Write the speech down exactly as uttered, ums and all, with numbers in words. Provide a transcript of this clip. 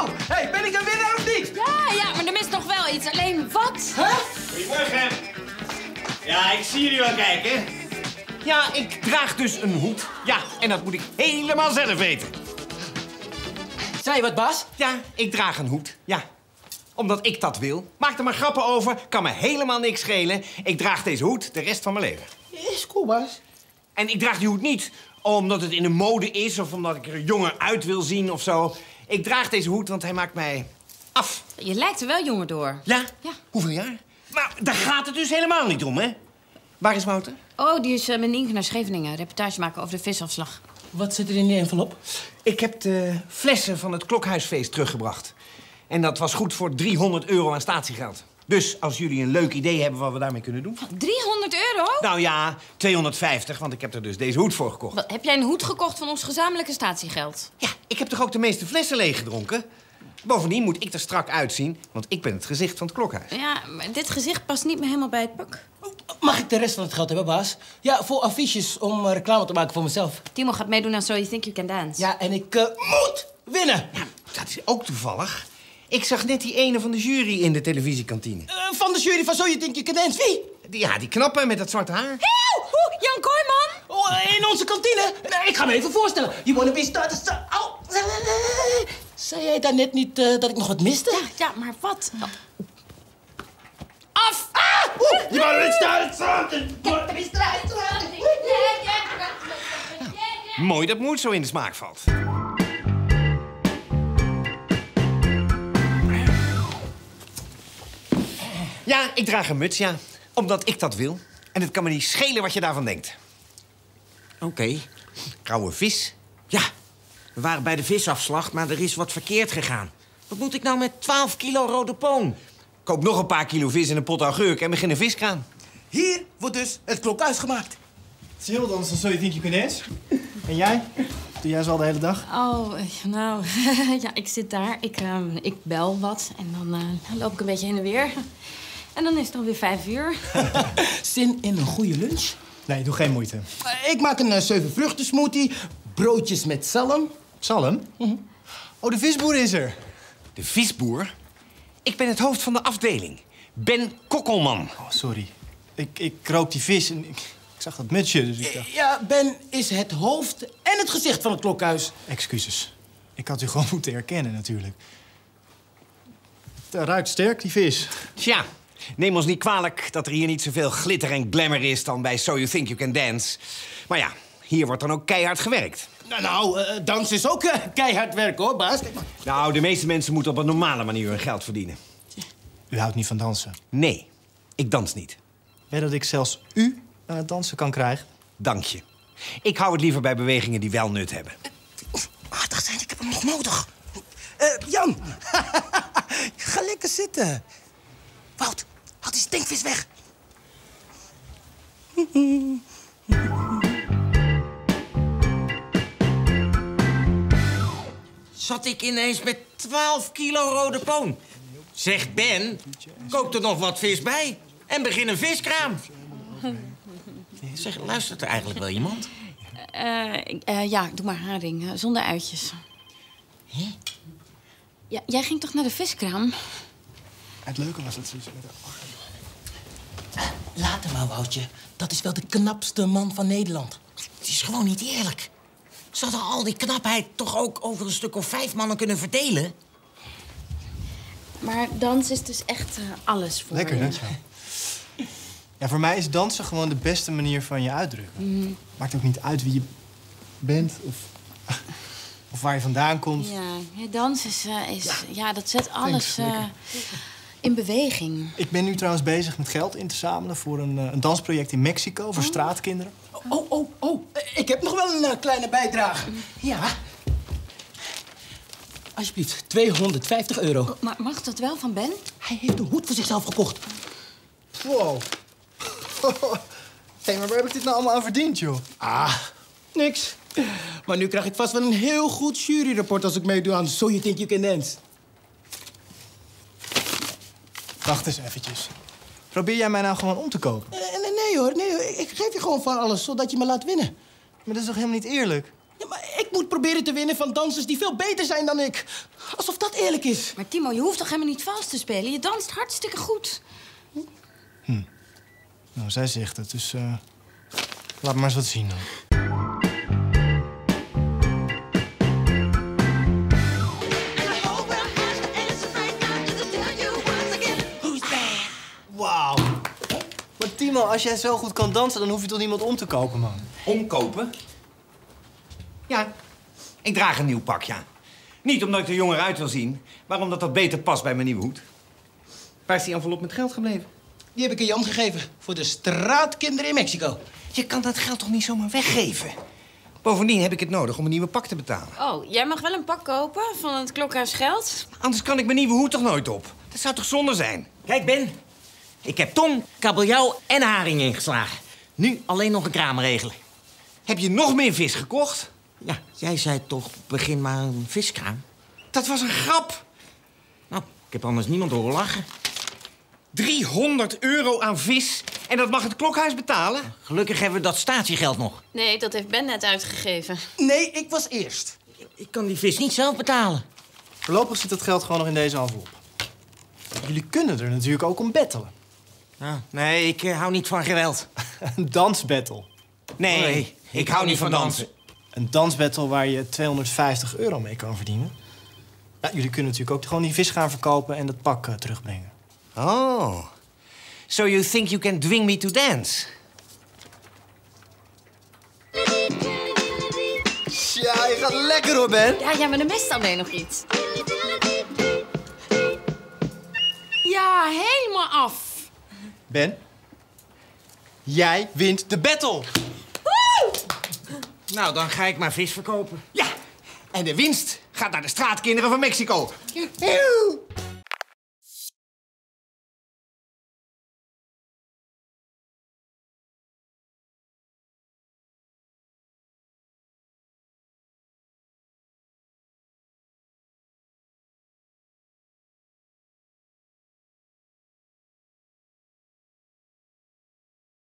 Nou, hey, ben ik een winnaar of niet? Ja, ja, maar er mist nog wel iets. Alleen wat? Huh? Goedemorgen. Ja, ik zie jullie wel kijken. Ja, ik draag dus een hoed. Ja, en dat moet ik helemaal zelf weten. Zei je wat, Bas? Ja, ik draag een hoed. Ja, omdat ik dat wil. Maak er maar grappen over. Kan me helemaal niks schelen. Ik draag deze hoed de rest van mijn leven. Is cool, Bas. En ik draag die hoed niet omdat het in de mode is... of omdat ik er jonger uit wil zien of zo. Ik draag deze hoed, want hij maakt mij af. Je lijkt er wel jonger door. Ja? Ja. Hoeveel jaar? Maar daar gaat het dus helemaal niet om, hè? Waar is Wouter? Oh, die is uh, met Nienke naar Scheveningen. Reportage maken over de visafslag. Wat zit er in die envelop? Ik heb de flessen van het Klokhuisfeest teruggebracht. En dat was goed voor driehonderd euro aan statiegeld. Dus als jullie een leuk idee hebben wat we daarmee kunnen doen... driehonderd euro? Nou ja, tweehonderdvijftig, want ik heb er dus deze hoed voor gekocht. Wat, heb jij een hoed gekocht van ons gezamenlijke statiegeld? Ja, ik heb toch ook de meeste flessen leeggedronken? Bovendien moet ik er strak uitzien, want ik ben het gezicht van het Klokhuis. Ja, maar dit gezicht past niet meer helemaal bij het pak. Mag ik de rest van het geld hebben, Bas? Ja, voor affiches om uh, reclame te maken voor mezelf. Timo gaat meedoen aan So You Think You Can Dance. Ja, en ik uh, moet winnen. Ja, dat is ook toevallig. Ik zag net die ene van de jury in de televisiekantine. Uh, van de jury van So You Think You Can Dance. Wie? Die, ja, die knappe met dat zwarte haar. Heel! Oeh, Jan Kooijman! Oh, in onze kantine? Nee, ik ga me even voorstellen. You wanna be started... Au. Zei jij daar net niet uh, dat ik nog wat miste? Ja, ja, maar wat? Oh. Af! Ah! Oeh, you wanna be started something. Mooi dat moed zo in de smaak valt. Ja, ik draag een muts, ja. Omdat ik dat wil. En het kan me niet schelen wat je daarvan denkt. Oké. Okay. Koude vis. Ja, we waren bij de visafslag, maar er is wat verkeerd gegaan. Wat moet ik nou met twaalf kilo rode poon? Koop nog een paar kilo vis in een pot augurk en begin een viskraan. Hier wordt dus het klokhuis gemaakt. Sil, dan is dat So You Think You Can Dance. En jij? Doe jij zo al de hele dag? Oh, nou, ja, ik zit daar. Ik, uh, ik bel wat en dan uh, loop ik een beetje heen en weer. En dan is het alweer vijf uur. Zin in een goede lunch? Nee, doe geen moeite. Uh, ik maak een uh, zeven vruchten smoothie, broodjes met zalm. Zalm? Mm-hmm. Oh, de visboer is er. De visboer? Ik ben het hoofd van de afdeling. Ben Kokkelman. Oh, sorry. Ik, ik kroop die vis en ik, ik zag dat mutsje, dus ik dacht... Ja, Ben is het hoofd en het gezicht van het klokhuis. Excuses. Ik had u gewoon moeten herkennen, natuurlijk. Het ruikt sterk, die vis. Tja, neem ons niet kwalijk dat er hier niet zoveel glitter en glamour is dan bij So You Think You Can Dance. Maar ja, hier wordt dan ook keihard gewerkt. Nou, nou uh, dans is ook uh, keihard werk, hoor, baas. Nou, de meeste mensen moeten op een normale manier hun geld verdienen. U houdt niet van dansen. Nee, ik dans niet. Weet dat ik zelfs u aan het dansen kan krijgen? Dank je. Ik hou het liever bij bewegingen die wel nut hebben. Aardig zijn, ik heb hem nog nodig. Uh, Jan, ga lekker zitten. Wout, haal die stinkvis weg. Zat ik ineens met twaalf kilo rode poon. Zegt Ben, kook er nog wat vis bij en begin een viskraam. Zeg, luistert er eigenlijk wel iemand? Uh, uh, ja, doe maar haring, uh, zonder uitjes. Hé? Ja, jij ging toch naar de viskraam? Het leuke was dat ze met de arm... Laat hem maar, Woutje. Dat is wel de knapste man van Nederland. Het is gewoon niet eerlijk. Ze hadden al die knapheid toch ook over een stuk of vijf mannen kunnen verdelen? Maar dans is dus echt uh, alles voor Lekker, je. net zo. Ja, voor mij is dansen gewoon de beste manier van je uitdrukken. Mm. Maakt ook niet uit wie je bent of, of waar je vandaan komt. Ja, ja dans is, uh, is ja. ja, dat zet alles uh, in beweging. Ik ben nu trouwens bezig met geld in te zamelen voor een, uh, een dansproject in Mexico voor oh. straatkinderen. Oh, oh, oh. Ik heb nog wel een uh, kleine bijdrage. Ja. Alsjeblieft, tweehonderdvijftig euro. Oh, maar mag dat wel van Ben? Hij heeft een hoed voor zichzelf gekocht. Wow. Hé, maar waar heb ik dit nou allemaal aan verdiend, joh? Ah, niks. Maar nu krijg ik vast wel een heel goed juryrapport als ik meedoe aan So You Think You Can Dance. Wacht eens eventjes. Probeer jij mij nou gewoon om te kopen? Uh, nee, nee hoor, nee hoor. Ik geef je gewoon van alles, zodat je me laat winnen. Maar dat is toch helemaal niet eerlijk? Ja, maar ik moet proberen te winnen van dansers die veel beter zijn dan ik. Alsof dat eerlijk is. Maar Timo, je hoeft toch helemaal niet vals te spelen? Je danst hartstikke goed. Hm. Nou, zij zegt het, dus uh, laat maar eens wat zien dan. Wauw. Maar Timo, als jij zo goed kan dansen, dan hoef je toch niemand om te kopen, man? Omkopen? Ja, ik draag een nieuw pak, ja. Niet omdat ik er jonger uit wil zien, maar omdat dat beter past bij mijn nieuwe hoed. Waar is die envelop met geld gebleven? Die heb ik aan Jan gegeven voor de straatkinderen in Mexico. Je kan dat geld toch niet zomaar weggeven? Bovendien heb ik het nodig om een nieuwe pak te betalen. Oh, jij mag wel een pak kopen van het Klokhuis Geld? Anders kan ik mijn nieuwe hoed toch nooit op? Dat zou toch zonde zijn? Kijk, Ben. Ik heb tong, kabeljauw en haring ingeslagen. Nu alleen nog een kraam regelen. Heb je nog meer vis gekocht? Ja, jij zei toch, begin maar een viskraam. Dat was een grap. Nou, ik heb anders niemand horen lachen. driehonderd euro aan vis en dat mag het klokhuis betalen? Gelukkig hebben we dat statiegeld nog. Nee, dat heeft Ben net uitgegeven. Nee, ik was eerst. Ik kan die vis niet zelf betalen. Voorlopig zit dat geld gewoon nog in deze envelop. Jullie kunnen er natuurlijk ook om bettelen. Ah, nee, ik uh, hou niet van geweld. Een dansbattle. Nee, Nee, ik, ik hou niet van dansen. Een dansbattle waar je tweehonderdvijftig euro mee kan verdienen. Ja, jullie kunnen natuurlijk ook gewoon die vis gaan verkopen en dat pak uh, terugbrengen. Oh. So you think you can dwing me to dance? Ja, je gaat lekker hoor, Ben. Ja, ja, maar dan mist alleen nog iets. Ja, helemaal af. Ben, jij wint de battle. Nou, dan ga ik maar vis verkopen. Ja, en de winst gaat naar de straatkinderen van Mexico. Joehoe.